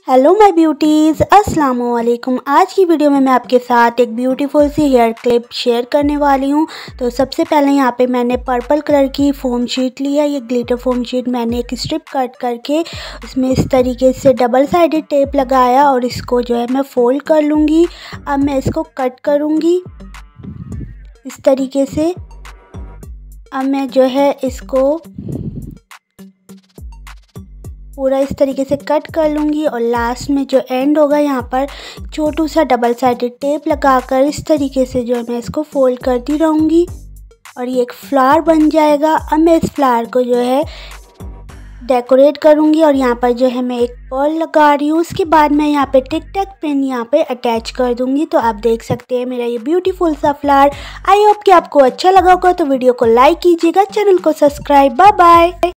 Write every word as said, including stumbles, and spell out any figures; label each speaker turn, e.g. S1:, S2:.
S1: Hello my beauties, अस्सलाम वालेकुम। आज की वीडियो में मैं आपके साथ एक ब्यूटीफुल सी हेयर क्लिप शेयर करने वाली हूँ। तो सबसे पहले यहाँ पे मैंने पर्पल कलर की फोम शीट ली है। ये ग्लिटर फोम शीट मैंने एक स्ट्रिप कट करके इसमें इस तरीके से डबल साइडेड टेप लगाया और इसको जो है मैं फोल्ड कर लूँगी। अब मैं इसको कट करूँगी इस तरीके से। अब मैं जो है इसको पूरा इस तरीके से कट कर लूँगी और लास्ट में जो एंड होगा यहाँ पर छोटू सा डबल साइडेड टेप लगाकर इस तरीके से जो है मैं इसको फोल्ड करती रहूँगी और ये एक फ्लावर बन जाएगा। अब मैं इस फ्लावर को जो है डेकोरेट करूँगी और यहाँ पर जो है मैं एक पर्ल लगा रही हूँ। उसके बाद मैं यहाँ पे टिक टैक पिन यहाँ पे अटैच कर दूँगी। तो आप देख सकते हैं मेरा ये ब्यूटीफुल सा फ्लावर। आई होप कि आपको अच्छा लगा होगा। तो वीडियो को लाइक कीजिएगा, चैनल को सब्सक्राइब। Bye bye.